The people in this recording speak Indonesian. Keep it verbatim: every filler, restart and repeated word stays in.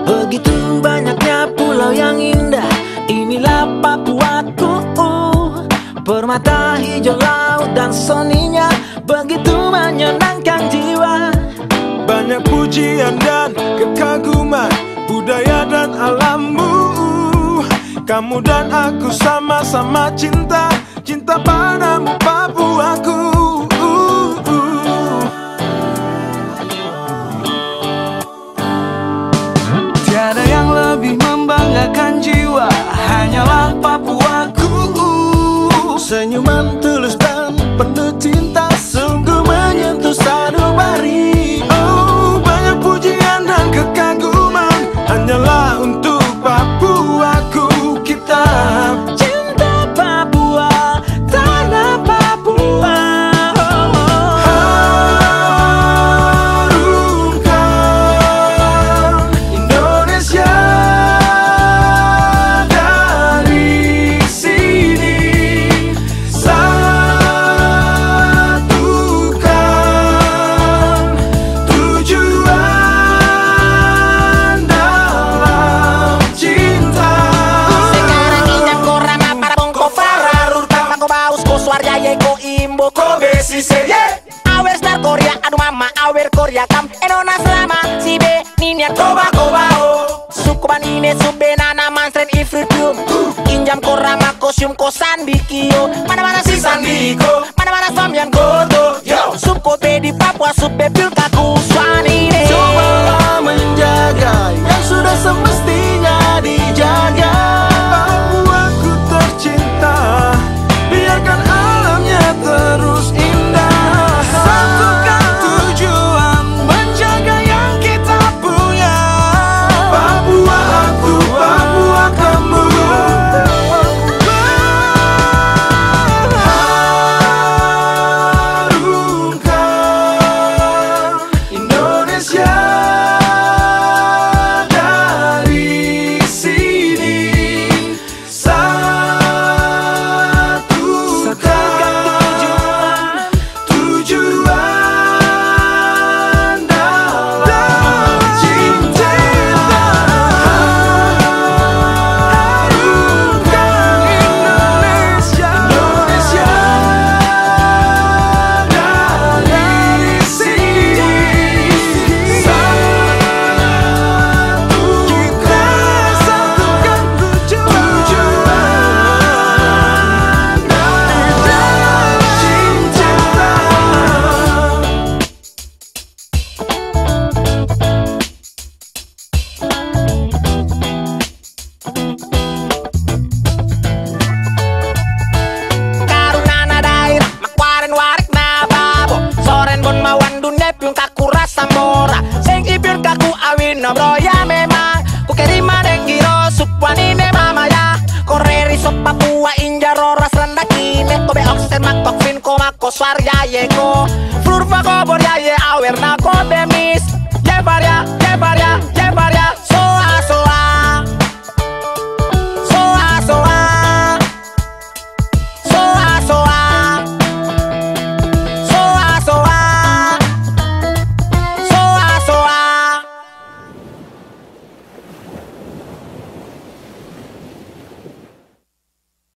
Begitu banyaknya pulau yang indah, inilah Papuaku. Permata hijau laut dan soninya begitu menyenangkan jiwa. Banyak pujian dan kekaguman budaya dan alammu. Kamu dan aku sama-sama cinta, cinta padamu Papuaku. Tiada yang lebih membanggakan jiwa, hanyalah Papuaku. Senyuman tulus dan penuh cinta sungguh menyentuh sanubari. Oh, banyak pujian dan kekaguman hanyalah untuk Papuaku. Kita cinta Papua, tanah Papua. Harumkan Indonesia dari sini. Satukan tujuan dalam cinta. Sekarang injak korama para bongko fararur Mako baus ko suarya ye ko imbo ko besi seye. Awer star Korea adu mama awer Korea kam enona selama si be ninya koba koba o. Suku banine sube nana manstren ifritum. Injam korama kosium ko sandikio. Mana-mana si sandiko, mana-mana samyan goto. Yo, suko be di Papua sube pilkaku swanine. Cobalah menjaga yang sudah semestinya dijaga. Papuaku tercinta, biarkan alamnya terus indah. Satukan tujuan, menjaga yang kita punya. Papua aku, Papua kamu. Harumkan Indonesia dari sini. Satukan tujuan dalam cinta. Harumkan Indonesia, Indonesia dari sini. Satukan, satukan tujuan dalam cinta. Karunana daerah makwaren warik na babo. Soren bon mawan dunia piung kaku rasa mora. Sing ipiun kaku awin no bro ya memang. Ku kerima dengiro supwanine mama ya. Koreri sop Papua injaro ras rendakine. Kobe oxen makok fin ko mako swar ya ye ko. Flurva ko bor ya ye awer na ko demis. Ye varia